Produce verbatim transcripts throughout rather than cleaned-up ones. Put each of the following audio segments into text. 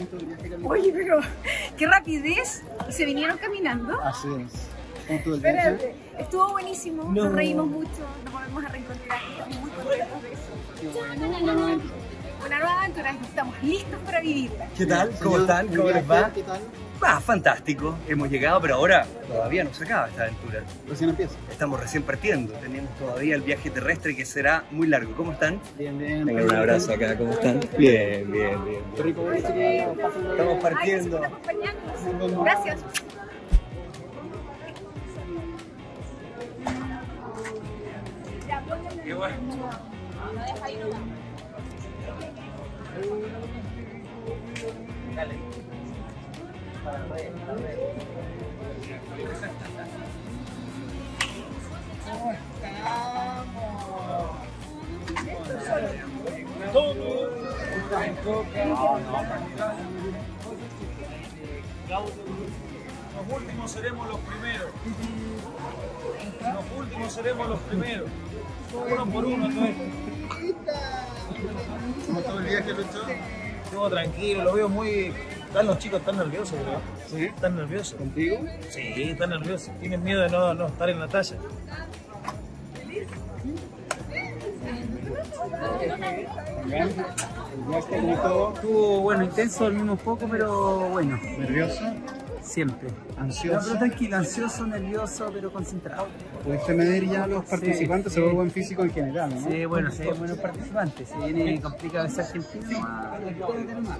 punto del viaje, Carlita? Oye, pero qué rapidez. Se vinieron caminando. Así es. Punto del viaje. Espérate, estuvo buenísimo, No. nos reímos mucho, nos volvemos a reencontrar, estamos muy contentos de eso. Qué bueno, una nueva aventura. Una nueva aventura, estamos listos para vivirla. ¿Qué tal? ¿Cómo Señor, están? el ¿Cómo les viaje, va? ¿Qué tal? Ah, fantástico. Hemos llegado, pero ahora todavía no se acaba esta aventura. Recién empieza. Estamos recién partiendo. Tenemos todavía el viaje terrestre que será muy largo. ¿Cómo están? Bien, bien. Venga, un abrazo acá. ¿Cómo están? Bien, bien, bien. Qué rico ver chiquillos. Pásenlo bien. Estamos Ay, partiendo. gracias por acompañarnos. Gracias. Qué bueno. Dale. Los últimos seremos los primeros. Los últimos seremos los primeros. Uno por uno, ¿no es? ¿Cómo estuvo el viaje, Lucho? Todo tranquilo, lo veo muy... Están los chicos tan nerviosos, creo. ¿Sí? ¿Están nerviosos? ¿Contigo? Sí, están nerviosos. Tienen miedo de no, no estar en la talla. Bien. El viaje, ¿cómo todo? Estuvo, bueno, intenso, dormimos poco, pero bueno, ¿Nervioso? siempre. No, ¿Ansioso? pero tranquilo, ansioso, nervioso, pero concentrado. ¿Pudiste medir ya a los participantes? sí. Se ve buen físico en general, ¿no? Sí, bueno, sí, hay buenos participantes. Se viene complicado ese argentino. ah, Espérate nomás.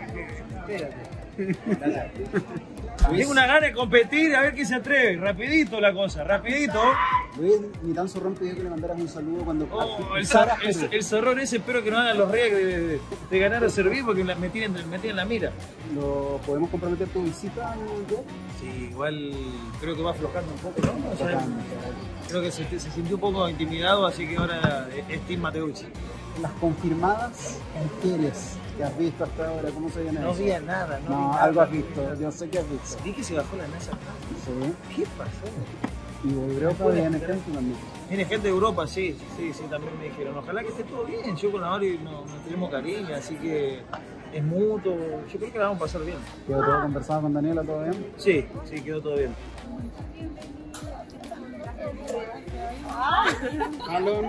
Espérate. Tengo una gana de competir, a ver quién se atreve. Rapidito la cosa, rapidito. Luis, ni tan zorrón pidió que le mandaras un saludo cuando Oh, el, pisaras el, Perú. el zorrón ese, espero que no hagan los reyes de, de, de ganar o servir porque la- me tienen, me tienen la mira. ¿Lo podemos comprometer tu visita al club? Sí, igual creo que va aflojando un poco, ¿no? O sea, creo que se, se sintió un poco intimidado, así que ahora es Tim Mateucci. Las confirmadas mujeres que has visto hasta ahora, ¿cómo se llama No eso? vi a nada, no, vi No, nada. algo has visto, yo sé que has visto. Vi que se bajó la NASA. Sí. ¿Qué pasó? Y de Europa viene gente también. Viene gente de Europa, sí, sí, sí, también me dijeron. Ojalá que esté todo bien. Yo con la Ori nos, nos tenemos cariño, así que es mutuo. Yo creo que la vamos a pasar bien. ¿Quedó todo conversado con Daniela, todo bien? Sí, sí, quedó todo bien. Alon.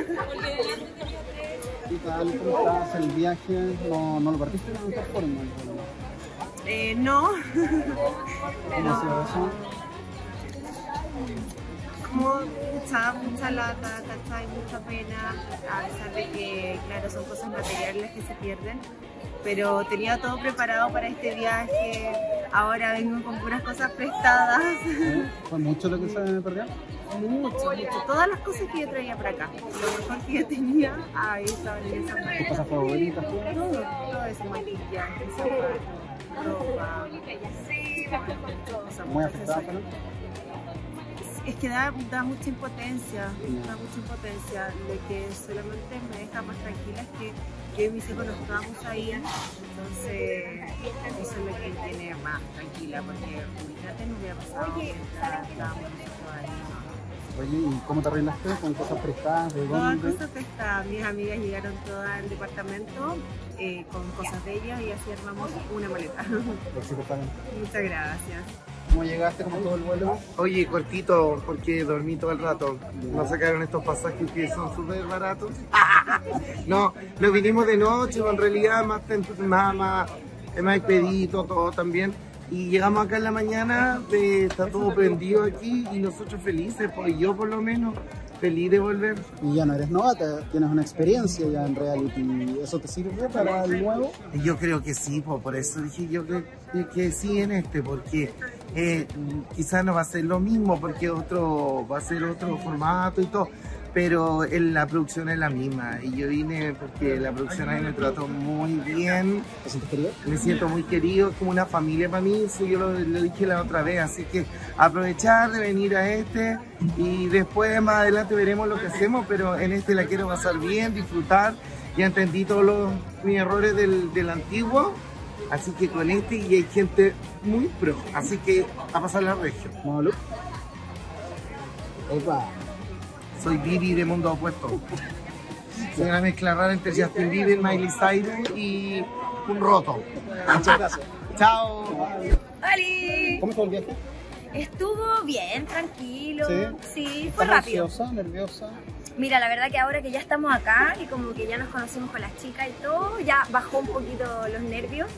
¿Qué tal? ¿Cómo estás? El viaje, ¿no, no lo partiste de la mejor forma? Eh, no. ¿Cómo ha sido eso? Como mucha, mucha lata, ¿cachai? Mucha pena, a pesar de que, claro, son cosas materiales que se pierden. Pero tenía todo preparado para este viaje, ahora vengo con puras cosas prestadas. ¿Eh? ¿Fue mucho lo que se perdió? Mucho, mucho. Todas las cosas que yo traía para acá. Lo mejor que yo tenía, ahí estaban en esa ¿Tus maleta. cosas favoritas? Todo, todo eso, maquillaje, zapatos, ropa. cosas, ¿Muy muchos afectada, accesorios. Es que da, da mucha impotencia, da mucha impotencia, de que solamente me deja más tranquila es que yo y mis hijos nos vamos a ir, entonces eso es lo que me tiene más tranquila, porque imagínate no hubiera pasado mientras estábamos nosotros ahí. Oye, ¿y cómo te arreglaste? ¿Con cosas prestadas? ¿De Todas dónde? cosas que están, mis amigas llegaron todas al departamento eh, con cosas de ellas y así armamos una maleta. Éxito también. Muchas gracias. ¿Cómo llegaste? ¿Cómo estuvo el vuelo? Oye, cortito, porque dormí todo el rato. Nos sacaron estos pasajes que son súper baratos. No, nos vinimos de noche, en realidad más, tem- más, más, más expedito, todo también. Y llegamos acá en la mañana, eh, está todo prendido aquí y nosotros felices, pues yo por lo menos, feliz de volver. Y ya no eres novata, tienes una experiencia ya en reality. ¿Eso te sirve para el nuevo? Y yo creo que sí, po, por eso dije yo que, que sí en este, porque eh, quizás no va a ser lo mismo, porque otro va a ser otro formato y todo, pero el- la producción es la misma. Y yo vine porque la producción ahí me trató muy bien, ¿Te sientes querido? me siento muy querido, es como una familia para mí, eso yo lo, lo dije la otra vez, así que aprovechar de venir a este y después más adelante veremos lo que hacemos, pero en este la quiero pasar bien, disfrutar, ya entendí todos los, mis errores del, del antiguo, así que con este y hay gente muy pro, así que a pasar la región. ¿No, Luke? Opa. Soy Vivi de Mundo Opuesto. Soy una mezcla rara entre Justin Bieber, Miley Cyrus y un roto. Muchas gracias. Chao. ¡Holi! ¿Cómo estuvo el viaje? Estuvo bien, tranquilo. Sí. Sí, fue ¿Estás rápido. ansiosa, nerviosa? Mira, la verdad que ahora que ya estamos acá y como que ya nos conocimos con las chicas y todo, ya bajó un poquito los nervios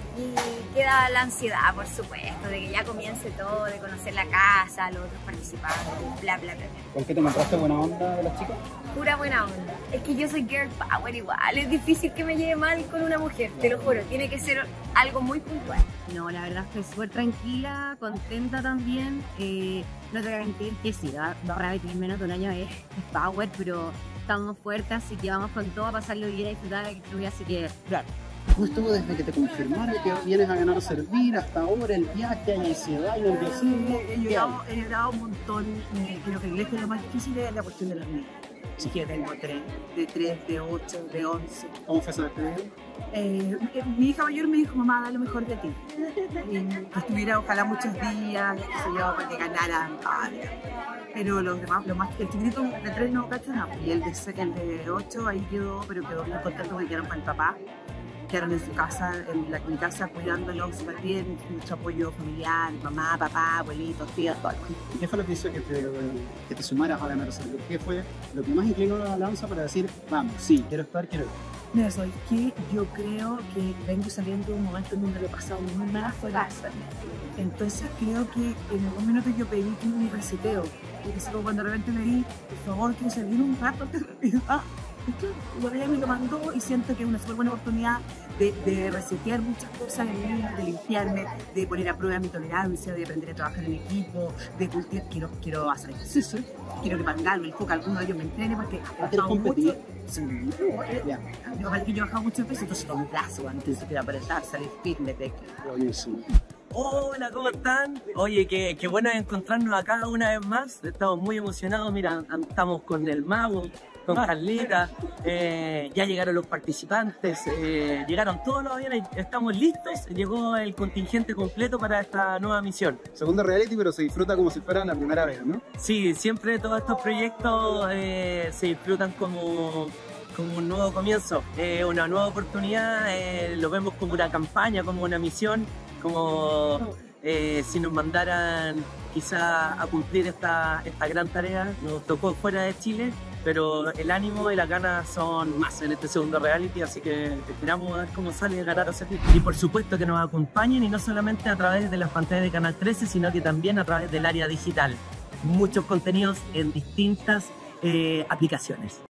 y queda la ansiedad, por supuesto, de que ya comience todo, de conocer la casa, los otros participantes, bla, bla, bla. ¿Con qué te encontraste buena onda de las chicas? Pura buena onda. Es que yo soy girl power igual, es difícil que me lleve mal con una mujer, te lo juro, tiene que ser algo muy puntual. No, la verdad estoy súper tranquila, contenta también. Eh, no te voy a mentir que sí, va va a repetir menos de un año es, es power, pero estamos fuertes, así que vamos con todo a pasarlo bien, a disfrutar, a que fluya, así que claro. ¿Cómo estuvo desde que te confirmaron que vienes a ganar a servir hasta ahora el viaje, hay ansiedad, hay nerviosismo? He llorado, he llorado un montón. Eh, creo que el eje lo más difícil es la cuestión de los niños. Así que tengo tres, de tres, de ocho, de once. ¿Cómo fue esa despedida? Eh, eh, mi hija mayor me dijo, mamá, da lo mejor de ti. Y que estuviera ojalá muchos días, qué sé yo, para que ganara. Pero los demás, lo más, el chiquitito de tres no cacha nada. Y el de, el de ocho ahí quedó, pero quedó muy contento porque quedaron con el papá. Quedaron en su casa, en la, mi casa, cuidándolos súper bien, mucho apoyo familiar, mamá, papá, abuelitos, tíos, todo. ¿Qué fue lo que hizo que te, que te sumaras a ganar a servir? ¿Qué fue lo que más inclinó la balanza para decir, vamos, sí, quiero estar, quiero ir? Mira, soy que yo creo que vengo saliendo de un momento en donde lo he pasado muy mal fuera. Entonces creo que en algún minuto yo pedí que me reseteo. Y así como cuando de repente me di, por favor, quiero salir un rato de realidad. Es que igual me lo mandó y siento que es una súper buena oportunidad de, de resetear muchas cosas en mí, de limpiarme, de poner a prueba mi tolerancia, de aprender a trabajar en equipo, de cultivar. Quiero, quiero hacer ejercicio, quiero que Pangallo, el Foca, alguno de ellos me entrene porque he bajado mucho. Sí, Ya. yo, que yo he bajado mucho peso, entonces con un brazo antes de apretar, salir fitness. De... Buenísimo. Hola, ¿cómo están? Oye, qué, qué bueno encontrarnos acá una vez más. Estamos muy emocionados. Mira, estamos con el mago, con Carlita. Eh, ya llegaron los participantes, eh, llegaron todos los aviones. Estamos listos. Llegó el contingente completo para esta nueva misión. Segundo reality, pero se disfruta como si fuera la primera vez, ¿no? Sí, siempre todos estos proyectos eh, se disfrutan como... como un nuevo comienzo, eh, una nueva oportunidad, eh, lo vemos como una campaña, como una misión, como eh, si nos mandaran quizá a cumplir esta, esta gran tarea. Nos tocó fuera de Chile, pero el ánimo y las ganas son más en este segundo reality, así que esperamos a ver cómo sale de ganar a servir. Y por supuesto que nos acompañen, y no solamente a través de las pantallas de Canal trece, sino que también a través del área digital. Muchos contenidos en distintas eh, aplicaciones.